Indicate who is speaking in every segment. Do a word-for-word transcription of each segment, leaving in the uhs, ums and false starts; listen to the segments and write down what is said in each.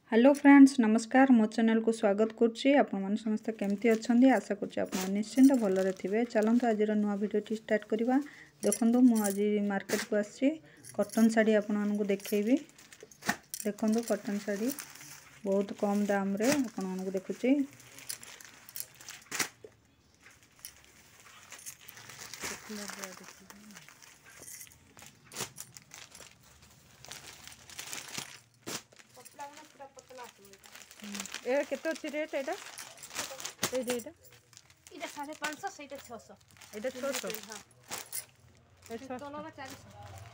Speaker 1: Hello friends नमस्कार मो channel को स्वागत करुच्ची आपण मैंने समस्त केमती अच्छा आशा करुच्ची आप निश्चिंत भलरे थे। चलते आज नुआ भिडियो स्टार्ट करवा। देखो मु आज मार्केट को आसी कॉटन साड़ी आपको देखी। देखो कॉटन साड़ी बहुत कम दाम रे आपको देखुची। ए केते अछि रेट एटा ए रेट
Speaker 2: इटा साढ़े पाँच सौ सेटा छह सौ
Speaker 1: एटा छह सौ
Speaker 2: हां
Speaker 1: ए छह सौ
Speaker 2: तोला चार सौ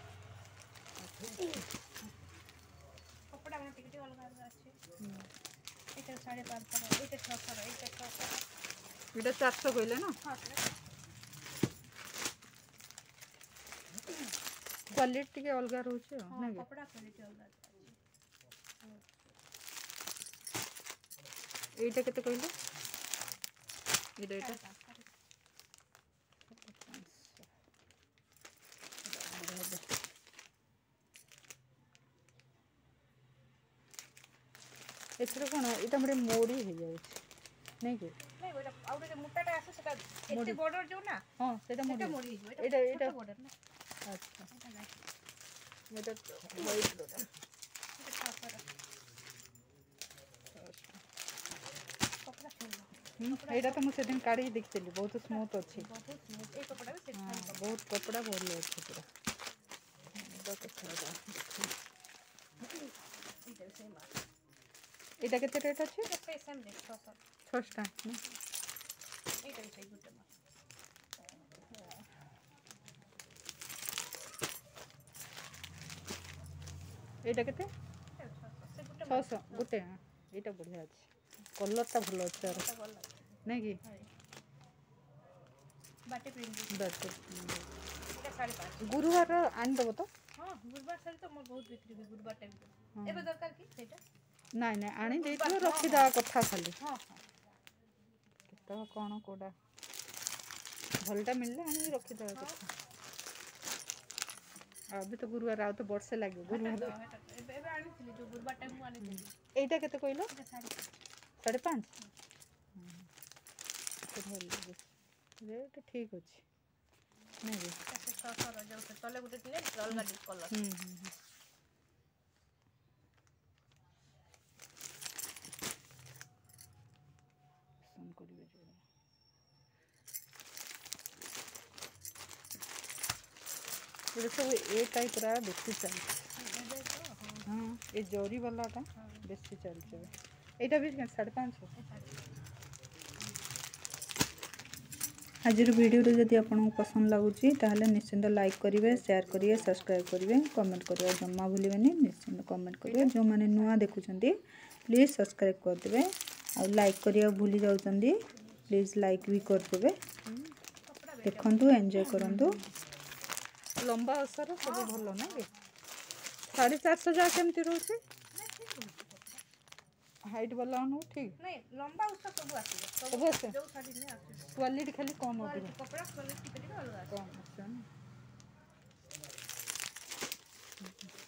Speaker 2: कपड़ा में टिकटी अलग अलग अछि। इटा साढ़े पाँच सौ इटा छह सौ इटा छह सौ
Speaker 1: इटा चार सौ कहले ना।
Speaker 2: हां
Speaker 1: क्वालिटी के अलग रहउछ ना
Speaker 2: कपड़ा क्वालिटी अलग अछि।
Speaker 1: एटा केते कहले एटा एटा एथरो कोन एटा हमरे मोड़ी हो जाय नै के
Speaker 2: नै ओटा आउटे जे मोटाटा आसे सेटा एते बॉर्डर जो ना।
Speaker 1: हां सेटा मोड़ी
Speaker 2: मोड़ी हो
Speaker 1: एटा एटा
Speaker 2: बॉर्डर ना।
Speaker 1: अच्छा एटा वाइट रो
Speaker 2: कपड़ा छोड़ो
Speaker 1: एटा तो मुझे दिन काढ़ी देखतेली बहुत स्मूथ अच्छी
Speaker 2: बहुत स्मूथ ए कपड़ा भी सेट
Speaker 1: हाँ बहुत कपड़ा भल अच्छे पूरा एटा केते रेट अछि
Speaker 2: से सेम रेट छह सौ
Speaker 1: छस्टा ना
Speaker 2: एटा भी सही गुटे
Speaker 1: एटा केते छह सौ गुटे हां एटा बढ़िया अछि कलर ता भलो अछि यार नै कि
Speaker 2: बाटे प्रिंट
Speaker 1: बाटे
Speaker 2: एटा साढ़े पाँच
Speaker 1: गुरुवार आन दबो तो
Speaker 2: हां गुरुवार सारी तो मोर बहुत बिक्री हुए गुरुवार टाइम एबे दरकार की सेटा
Speaker 1: नाइ नाइ आनी देथियो रखि दा कथा खाली
Speaker 2: हां
Speaker 1: केतो कोन कोडा भलटा मिलले आनी रखि दा कथा। अभी तो गुरुवार आउ तो वर्षे लागे गुरुवार
Speaker 2: एबे एबे आनी थी जो गुरुवार टाइम मु आनी थी
Speaker 1: एटा केते कहलो साढ़े पाँच रेट ठीक अछि नै रे
Speaker 2: छह सौ रो जो तले गुटे थिले अलगा डिस कलर
Speaker 1: हम हम सन करिवे जो ये सब ए टाइप रा बेसी चल हां ए जोरी वाला ता बेसी चल छे एटा भी साढ़े पाँच सौ। आज वीडियो जदि आपको पसंद लगुच ताहले निश्चिंत लाइक करेंगे शेयर करेंगे सब्सक्राइब करेंगे कमेंट करेंगे जमा भूलें निश्चिंत कमेंट करेंगे जो मैंने नुआ देखुं प्लीज सब्सक्राइब करदे और लाइक करिया भूली जाउचंदी प्लीज लाइक भी करदे देखंतु एंजॉय करंतु लंबा असर सब भलो ना के साढ़े चार सौ जा केमती रहउची हाइट वाला नु ठीक
Speaker 2: नहीं लंबा उसका सब आसी
Speaker 1: सब आसे
Speaker 2: जो साड़ी में आसी
Speaker 1: क्वालिटी खाली कम हो
Speaker 2: कपड़ा क्वालिटी टिकट अलग
Speaker 1: कम आसे